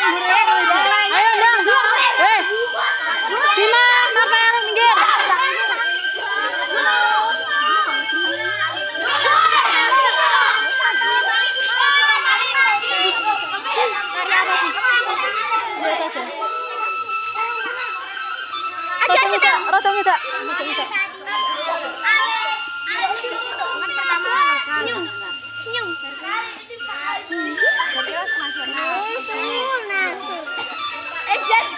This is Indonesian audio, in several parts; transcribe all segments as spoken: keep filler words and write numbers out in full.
Ayo dong. Eh. Bima, Marvel minggir. Rotong itu, rotong itu, rotong itu. Senyum, senyum. Terus nasional. Eh, Jan.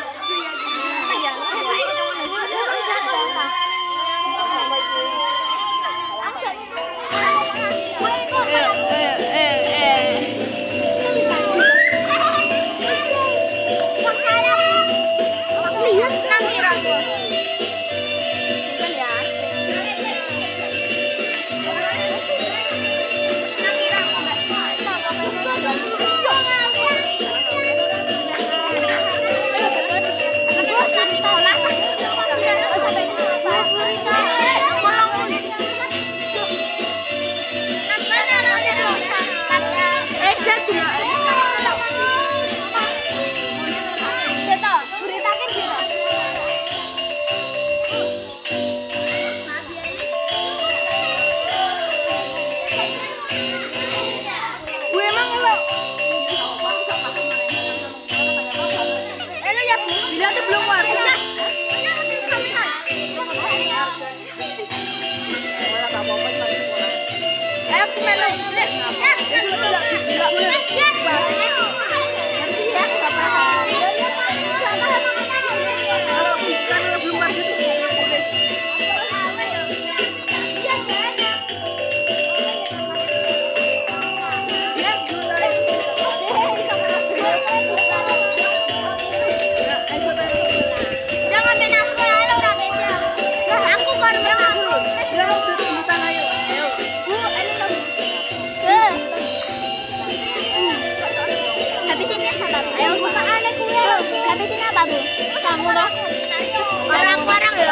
Kamu loh. Orang-orang ya.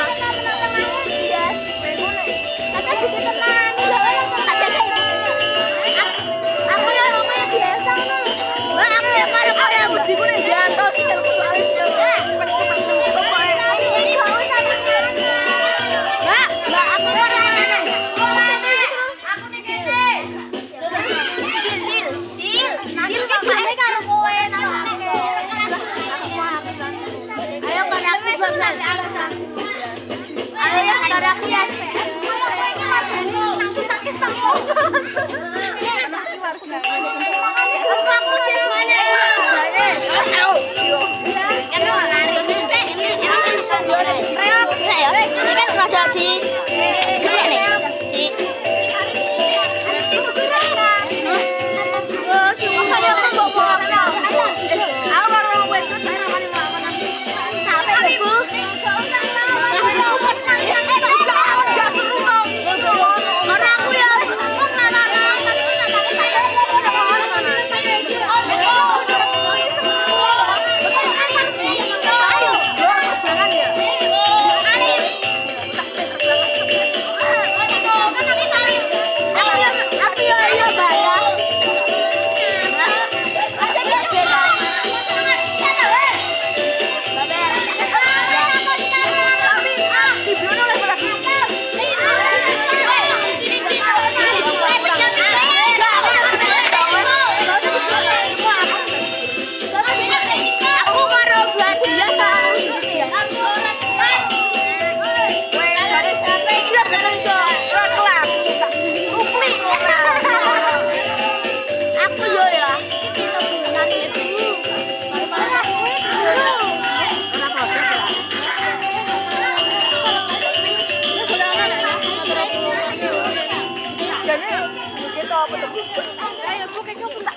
Aku ya rumahnya biasa. Mbak, aku ya karo-karo Mbak. Di mana jatuh sih aku soalnya cepat-cepat Mbak, Mbak aku karo mana? Aku nih gede. Deal, deal. Deal pakai karo kowe nang aku. Ayo kan aku bangsa alasan. Ayo ya sekarang aku ya. Aku sakit tangan. Aku aku semuanya. Ayo. Kan lari ini sih ini ini bisa goreng. Reok, ya. Ini kan udah jadi gede nih. Di Oh, cuma saya mau bawa aku baru mau buat saya namanya mama nanti. Sampai bebu. Enggak seru dong. Karena aku ya ngomong nana-nana tapi enggak tahu saya mau mana. Ayo. Jangan ya. Aku ya iya bayar. Ayo, bu, kayak kamu tak